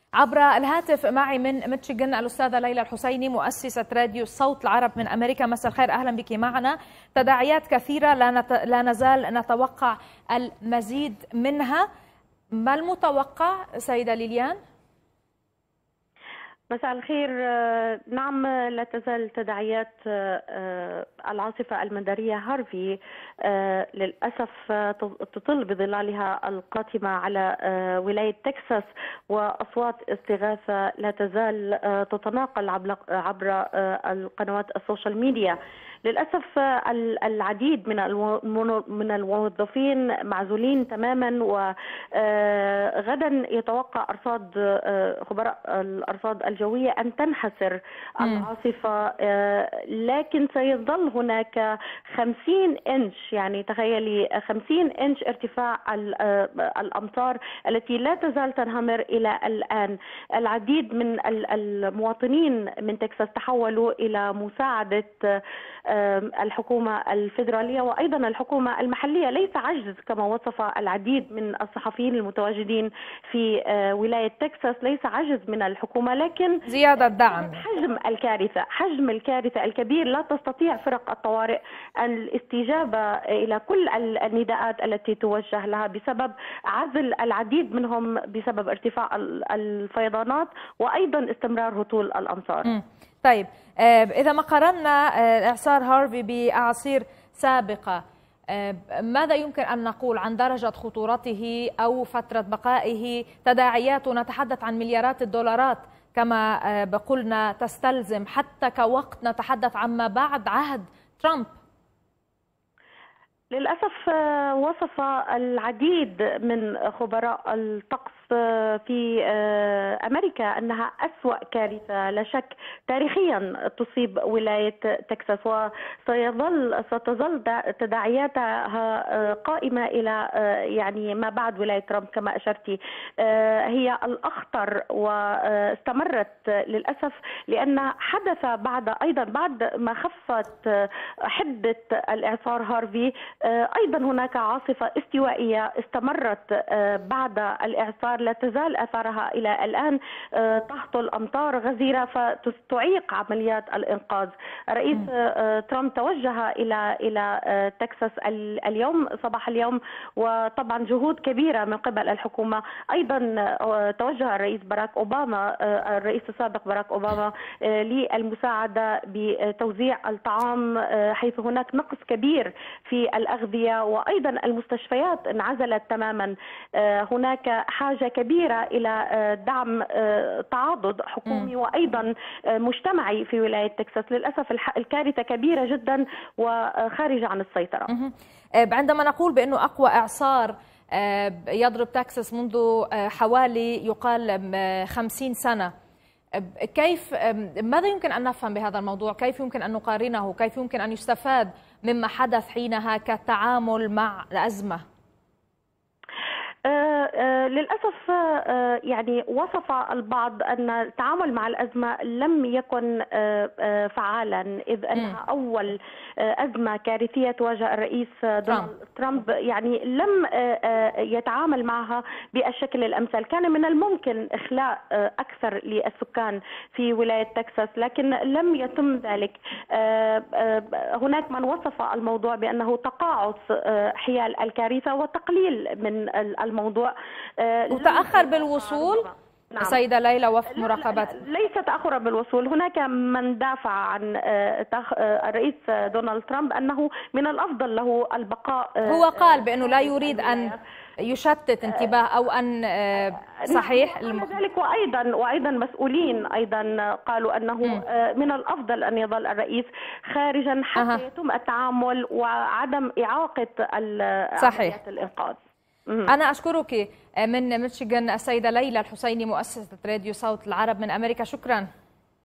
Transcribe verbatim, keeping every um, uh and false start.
عبر الهاتف معي من ميشيغان الأستاذة ليلى الحسيني مؤسسة راديو صوت العرب من أمريكا. مساء الخير، أهلا بك معنا. تداعيات كثيرة لا, نت... لا نزال نتوقع المزيد منها، ما المتوقع سيدة ليليان؟ مساء الخير. نعم، لا تزال تداعيات العاصفة المدارية هارفي للأسف تطل بظلالها القاتمة على ولاية تكساس، وأصوات استغاثة لا تزال تتناقل عبر القنوات السوشيال ميديا. للأسف العديد من من الموظفين معزولين تماما، وغدا يتوقع أرصاد خبراء الأرصاد الجوية أن تنحسر العاصفة، لكن سيظل هناك خمسين إنش، يعني تخيلي خمسين إنش ارتفاع الأمطار التي لا تزال تنهمر إلى الآن. العديد من المواطنين من تكساس تحولوا إلى مساعدة الحكومة الفيدرالية وأيضا الحكومة المحلية. ليس عجز كما وصف العديد من الصحفيين المتواجدين في ولاية تكساس، ليس عجز من الحكومة، لكن زيادة دعم. حجم الكارثة حجم الكارثة الكبير لا تستطيع فرق الطوارئ الاستجابة إلى كل النداءات التي توجه لها بسبب عزل العديد منهم بسبب ارتفاع الفيضانات وأيضا استمرار هطول الأمطار. م. طيب، إذا ما قارنا إعصار هارفي بأعاصير سابقة، ماذا يمكن أن نقول عن درجة خطورته أو فترة بقائه؟ تداعياته نتحدث عن مليارات الدولارات كما بقولنا، تستلزم حتى كوقت نتحدث عما بعد عهد ترامب. للأسف وصف العديد من خبراء الطقس في أمريكا أنها أسوأ كارثة لا شك تاريخيا تصيب ولاية تكساس، وسيظل ستظل تداعياتها قائمة إلى يعني ما بعد ولاية ترامب كما أشرتي. هي الأخطر واستمرت للأسف، لأن حدث بعد أيضا بعد ما خفت حدة الإعصار هارفي أيضا هناك عاصفة استوائية استمرت بعد الإعصار، لا تزال آثارها إلى الآن تهطل أمطار غزيرة فتعيق عمليات الإنقاذ. رئيس ترامب توجه إلى إلى تكساس اليوم صباح اليوم، وطبعا جهود كبيرة من قبل الحكومة. أيضا توجه الرئيس باراك أوباما الرئيس السابق باراك أوباما للمساعدة بتوزيع الطعام، حيث هناك نقص كبير في الأغذية، وأيضا المستشفيات انعزلت تماما. هناك حاجة كبيرة إلى دعم تعاضد حكومي وأيضا مجتمعي في ولاية تكساس. للأسف الكارثة كبيرة جدا وخارجة عن السيطرة. عندما نقول بأنه أقوى إعصار يضرب تكساس منذ حوالي يقال خمسين سنة، كيف ماذا يمكن أن نفهم بهذا الموضوع؟ كيف يمكن أن نقارنه؟ كيف يمكن أن يستفاد مما حدث حينها كالتعامل مع الأزمة؟ آه آه للأسف آه يعني وصف البعض أن التعامل مع الأزمة لم يكن فعالا، إذ أنها أول أزمة كارثية تواجه الرئيس دونالد ترامب، يعني لم يتعامل معها بالشكل الأمثل. كان من الممكن إخلاء أكثر للسكان في ولاية تكساس، لكن لم يتم ذلك. هناك من وصف الموضوع بأنه تقاعس حيال الكارثة وتقليل من الموضوع. وتأخر بالوصول. نعم. سيدة ليلى، وفد مراقبة ليس تأخر بالوصول. هناك من دافع عن الرئيس دونالد ترامب أنه من الأفضل له البقاء. هو قال بأنه لا يريد أن يشتت انتباه أو أن صحيح ذلك، وأيضا وأيضا مسؤولين أيضا قالوا أنه من الأفضل أن يظل الرئيس خارجا حتى أه. يتم التعامل وعدم إعاقة عمليات الإنقاذ. أنا أشكرك من ميشيغان السيدة ليلى الحسيني مؤسسة راديو صوت العرب من أمريكا. شكرا.